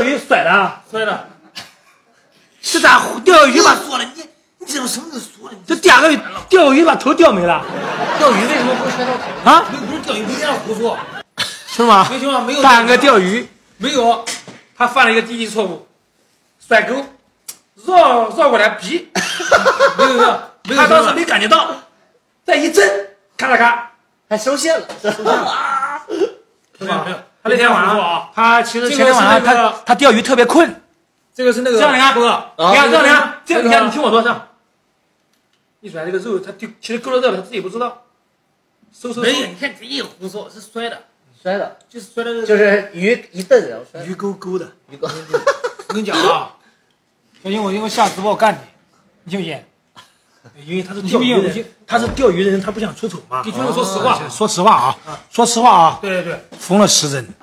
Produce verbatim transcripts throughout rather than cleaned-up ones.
鱼甩的啊？ 摔的。 是咋钓鱼把说了，你你怎么什么都说了？ 这钓个钓鱼把头钓没了？ 钓鱼为什么会摔到头？ 啊？ 不是钓鱼，别这样胡说， 兄弟们， 没听吗？没有。 大哥钓鱼没有，他犯了一个低级错误，甩钩，绕绕过来劈，没有绕，没有。 他当时没感觉到，再一震，咔啦咔， 还收线了，收线了， 是吧？ 他那天晚上啊， 他其实前天晚上他他钓鱼特别困。 这个是那个， 这样你看，哥，你看这样你看，这样你看，你听我说，这样， 一甩这个肉，他丢，其实勾到这了，他自己不知道。收收。没有，你看这一胡说，是摔的， 摔的， 就是摔的， 就是鱼一蹬然后摔。 鱼钩钩的， 鱼钩。 我跟你讲啊，小心我因为下直播我干你，你信不信？ 因为他是钓鱼的人，他是钓鱼的人，他不想出丑嘛。 给兄弟说实话， 说实话啊，说实话啊。 对对对， 缝了十针。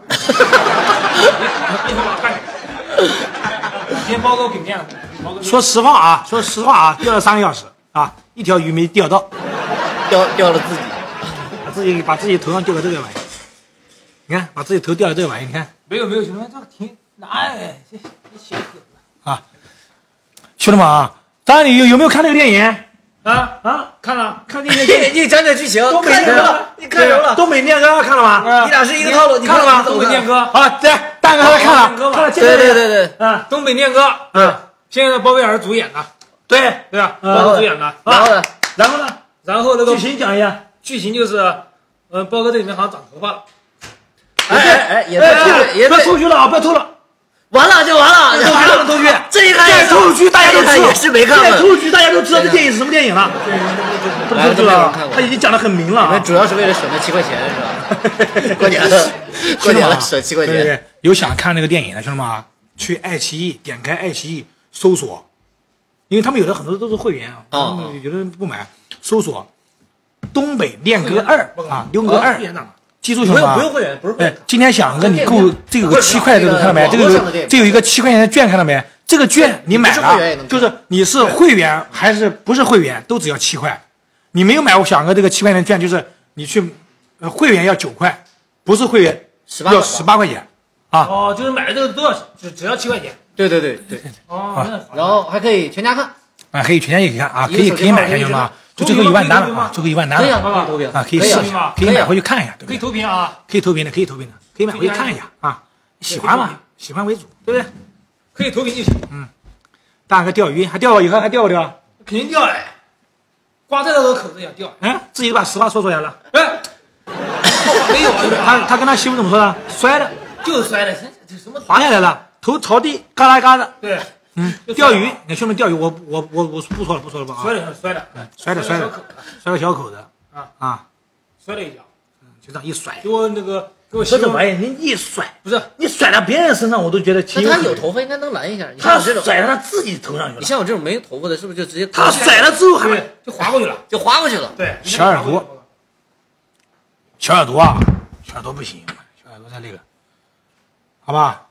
今天包哥给面子。 说实话啊，说实话啊，钓了三个小时啊，一条鱼没钓到， 钓钓了自己， 把自己把自己头上钓个这个玩意，你看，把自己头钓了这个玩意，你看。 没有没有，兄弟们，这个挺哎，这这小口子啊，兄弟们啊，当然你有有没有看那个电影？ 啊啊， 看了， 看电影， 你讲讲剧情， 东北看着了，你看着了， 东北恋歌看了吗？ 你俩是一个套路，你看了吗？ 东北恋歌啊，对，大哥他看了，看了， 对对对对， 嗯， 东北恋歌， 嗯， 现在包贝尔主演的， 对对吧？包哥主演的， 然后呢？ 然后呢？ 然后那个剧情讲一下， 剧情就是，呃，包哥这里面好像长头发了， 哎哎哎，也对，也不要对， 透剧了啊，不要透了。 完了就完了， 透剧了，透剧， 这一看这透剧大家都知道， 也是没看过， 这透剧大家都知道这电影是什么电影了，不透剧了，他已经讲得很明了。 你们主要是为了省那七块钱是吧？过年了，过年了省七块钱。 对对，有想看那个电影的兄弟们啊，去爱奇艺点开爱奇艺搜索，因为他们有的很多都是会员啊，有的人不买，搜索《东北恋歌二》啊，《恋歌二》。记住兄弟们， 不用会员，不是会员。 今天想跟你购这有个七块的，看到没？这个有这有一个七块钱的券，看到没？这个券你买了，就是你是会员还是不是会员，都只要七块。你没有买，我想个这个七块钱的券，就是你去会员要九块，不是会员要十八块钱啊。 哦，就是买了这个都要只只要七块钱。 对对对对。 哦， 然后还可以全家看， 啊，可以全家一起看啊，可以可以买下去吗？就最后一万单了啊，最后一万单了啊，可以啊，可以试一下，可以买回去看一下，对不对？ 可以投屏啊， 可以投屏的，可以投屏的，可以买回去看一下啊，喜欢嘛，喜欢为主，对不对？ 可以投屏就行。 嗯，大哥钓鱼还钓，以后还钓不钓？ 肯定钓哎，刮这个口子也钓。 哎，自己把实话说出来了。 哎，没有啊， 他他跟他媳妇怎么说的？摔的， 就是摔的，这什么滑下来了，头朝地，嘎啦嘎的。 对。 嗯，钓鱼，你兄弟钓鱼，我我我我不说了，不说了吧啊！ 摔了，摔了， 摔了，摔了，摔个小口子啊啊， 摔了一跤， 就这样一甩， 给我那个给我说这玩意，你一甩， 不是你甩到别人身上，我都觉得挺。 那他有头发应该能拦一下， 他甩到他自己头上去了。 你像我这种没头发的，是不是就直接？ 他甩了之后还就滑过去了， 就滑过去了。 对， 小耳朵，小耳朵啊，小耳朵不行，小耳朵在那个，好吧？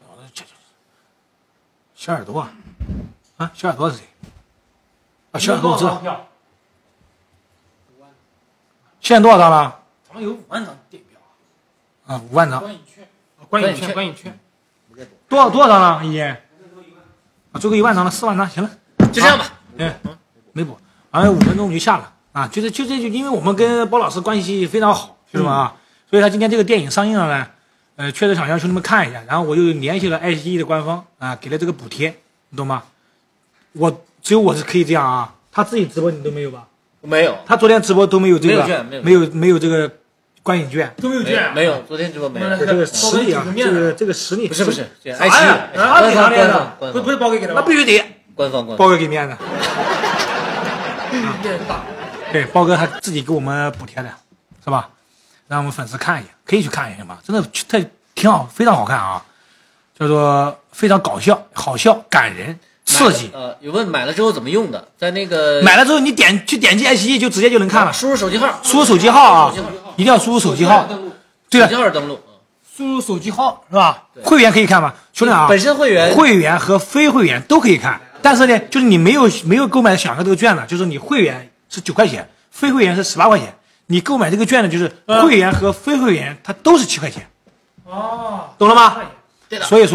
小耳朵啊。啊，小耳朵是谁？啊，小耳朵我知道。现在多少张了？ 好像有五万张电票啊，五万张。 观影券，观影券，观影券。 多少多少张了？已经？啊，最后一万张了，四万张，行了， 就这样吧。 嗯，没补，好像五分钟我们就下了啊。就是就这就因为我们跟包老师关系非常好，兄弟们啊，所以他今天这个电影上映了呢，呃，确实想让兄弟们看一下。然后我又联系了爱奇艺的官方啊，给了这个补贴，你懂吗？我只有我是可以这样啊，他自己直播你都没有吧？ 没有， 他昨天直播都没有这个，没有没有这个观影券， 都没有券， 没有，昨天直播没有。 这个实力啊，这个这个实力不是不是， 爱奇艺啊， 官方官方， 不不是包给给的， 那必须得官方官方， 包哥给面子，对，包哥他自己给我们补贴的，是吧？让我们粉丝看一眼，可以去看一下嘛，真的太挺好，非常好看啊，叫做非常搞笑、好笑、感人。刺激， 呃，有问买了之后怎么用的，在那个买了之后你点去点击爱奇艺就直接就能看了， 输入手机号， 输入手机号啊，一定要输入手机号，对了，手机号登录， 输入手机号是吧？ 会员可以看吗？兄弟啊， 本身会员、 会员和非会员都可以看，但是呢，就是你没有没有购买享受这个券呢，就是你会员是九块钱，非会员是十八块钱，你购买这个券呢，就是会员和非会员它都是七块钱， 哦， 懂了吗？ 对的。 所以说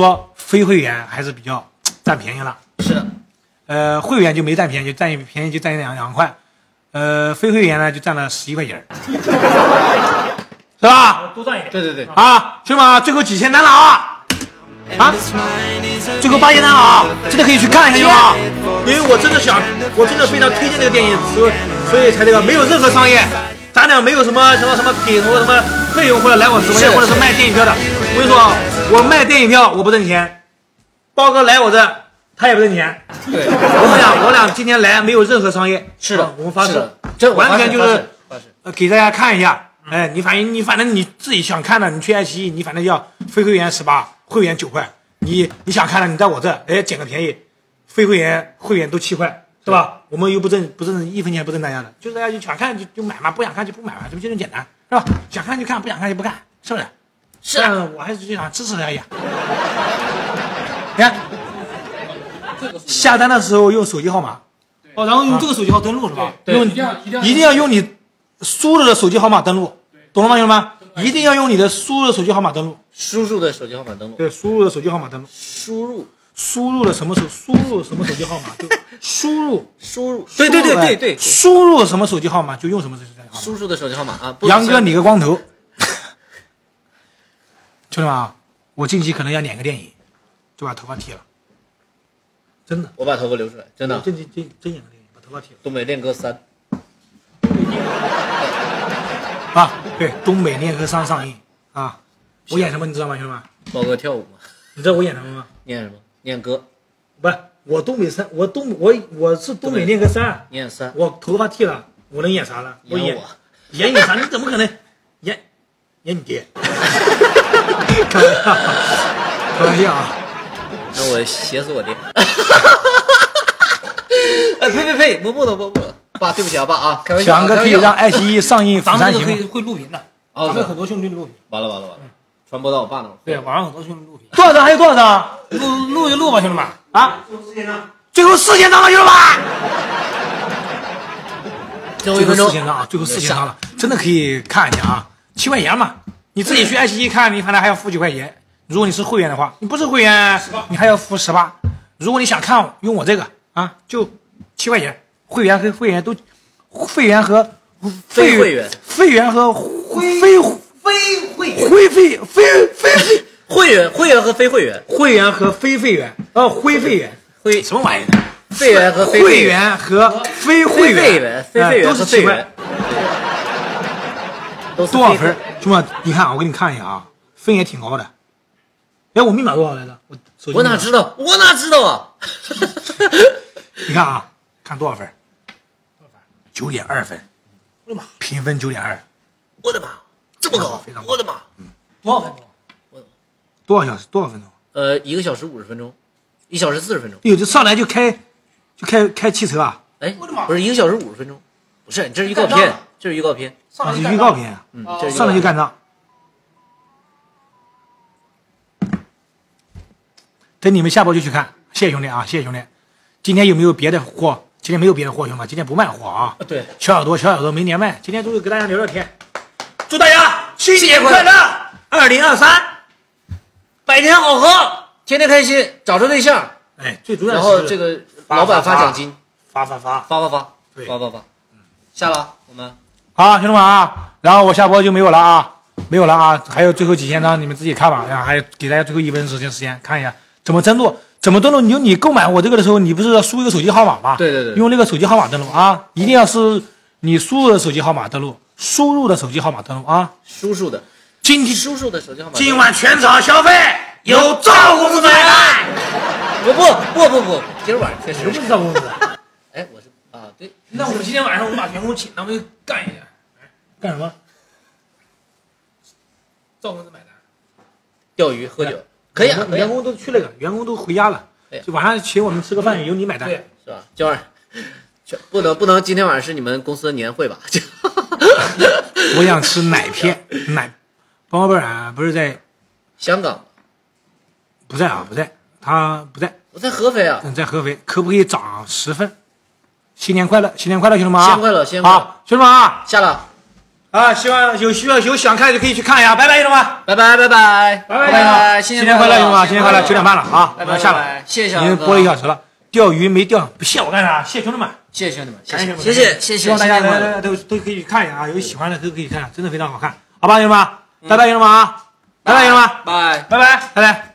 非会员还是比较占便宜了。 是的， 呃，会员就没占便宜，就占便宜就占两两块，呃，非会员呢就占了十一块钱，是吧？ 多赚一点。 对对对， 啊，兄弟们，最后几千单了啊！啊，最后八千单了啊！真的可以去看一下啊！因为我真的想，我真的非常推荐这个电影，所以所以才这个没有任何商业，咱俩没有什么什么什么给什么什么费用或者来我直播间或者是卖电影票的。我跟你说啊，我卖电影票我不挣钱，包哥来我这他也不挣钱。 对， 我们俩我俩今天来没有任何商业， 是的啊我们发誓是的，这我完全就是发誓发誓呃给大家看一下。哎，你反正你反正你自己想看的，你去爱奇艺，你反正要非会员十八，会员九块。你你想看的，你在我这，哎，捡个便宜，非会员会员都七块，是吧？我们又不挣不挣一分钱不挣大家的，就是大家就想看就就买嘛，不想看就不买嘛，这不就这么简单，是吧？想看就看，不想看就不看，是不是？ 是啊但我还是最想支持大家。你看，下单的时候用手机号码，哦，然后用这个手机号登录是吧？ 对用一定要一定要一定要用你输入的手机号码登录，懂了吗，兄弟们？一定要用你的输入的手机号码登录。 输入的手机号码登录， 对，输入的手机号码登录。 输入输入了什么手？输入什么手机号码就输入。 输入，对对对对对， 输入什么手机号码就用什么手机号码。 输入的手机号码啊，不杨哥理个光头。兄弟们啊，我近期可能要演个电影，就把头发剃了。真的， 我把头发留出来，真的我。近期真真演个电影，把头发剃了。 东北恋歌三， 啊，对，东北恋歌三上映啊，我演什么你知道吗，兄弟们？ 包哥跳舞嘛， 你知道我演什么吗？ 念什么？念歌， 不是，我东北三，我东我我是东北恋歌三， 念三， 我头发剃了，我能演啥了？我演演我演你啥？你怎么可能演演你爹？开玩笑，开玩笑啊！ 那我写死我爹。哎呸呸呸！摸不能摸不能，爸，对不起啊，爸啊，开玩笑啊。 强哥可以让爱奇艺上映《釜山行咱们这个可以》，会录屏的， 哦咱们很多兄弟录屏， 完了完了完了，传播到我爸那儿。 对，网上很多兄弟录屏， 多少张？还有多少张？ 录录就录吧，兄弟们。 啊？最后四千张了，兄弟们！ 最后一分钟四，千张啊！最后四千张了，真的可以看一下啊！七块钱嘛，你自己去爱奇艺看，你反正还要付几块钱。如果你是会员的话，你不是会员，你还要付十八。如果你想看，用我这个啊，就七块钱。会员和会员都，会员和非会员会员和非非非会员， 会费非非非会员会员和非会员， 会员和非会员，呃，非会员会什么玩意儿？ 会员和非会员和非会非会员员，非会员和呃都是七块非员，都是多少分非会？ 兄弟们，你看啊，我给你看一下啊，分也挺高的。哎，我密码多少来着？我手机我哪知道？我哪知道啊？ 你看啊，看多少分？九点二分， 我的妈， 评分九点二， 我的妈，这么高非常！高我的妈！ 多少分钟？ 多少小时？多少分钟？ 呃，一个小时五十分钟，一小时四十分钟。 哎呦，这上来就开，就开开汽车啊？ 哎， 我的妈不是一个小时五十分钟，不是，这是预告片干仗了， 这是预告片， 那是上来就干仗预告片啊， 嗯哦， 这是预告片上来就干仗。等你们下播就去看，谢谢兄弟啊，谢谢兄弟。今天有没有别的货？今天没有别的货，兄弟们，今天不卖货啊。 对， 小耳朵，小耳朵没年卖，今天就是跟大家聊聊天。祝大家新年快乐，二零二三， 百年好合，天天开心，找着对象， 哎，最主要然是后这个老板发奖金， 发发发。 发发发， 对发发发。下了啊，我们好，兄弟们啊，然后我下播就没有了啊，没有了啊，还有最后几千张你们自己看吧，然后还有给大家最后一分时间时间看一下怎么登录，怎么登录？你你购买我这个的时候，你不是要输一个手机号码吗？ 对对对用那个手机号码登录啊，一定要是你输入的手机号码登录，输入的手机号码登录啊。 叔叔的今天叔叔的手机号码。 今晚全场消费由赵公子买单， 不不不不不，今儿晚上确实你不。是赵公子？ 哎，我是啊，对， 那我们今天晚上我们把员工请，咱们干一下。 干什么？ 赵公子买单， 钓鱼喝酒可以啊，可以啊员工都去了个，员工都回家了对， 就晚上请我们吃个饭，由你买单。 对， 是吧？今晚全不能不能，今天晚上是你们公司的年会吧？ 我想吃奶片，奶。包贝尔不是在香港， 不在啊，不在，他不在， 我在合肥啊。 嗯，在合肥，可不可以涨十分？新年快乐，新年快乐，兄弟们啊！ 新年快乐新年快乐好，兄弟们啊！ 下了， 啊，希望有需要有想看的就可以去看一下，拜拜，兄弟们， 拜拜拜拜拜拜， 新年快乐，兄弟们，新年快乐，九点半了啊，我拜拜要下了， 谢谢已经播了一小时了，钓鱼没钓，不谢我干啥？谢兄弟们， 谢谢兄弟们，谢感谢谢谢谢谢谢， 希望大家来来都都可以看一下啊，有喜欢的都可以看，真的非常好看，好吧，兄弟们，拜拜，兄弟们啊，拜拜，兄弟们， 拜。 拜拜，拜拜。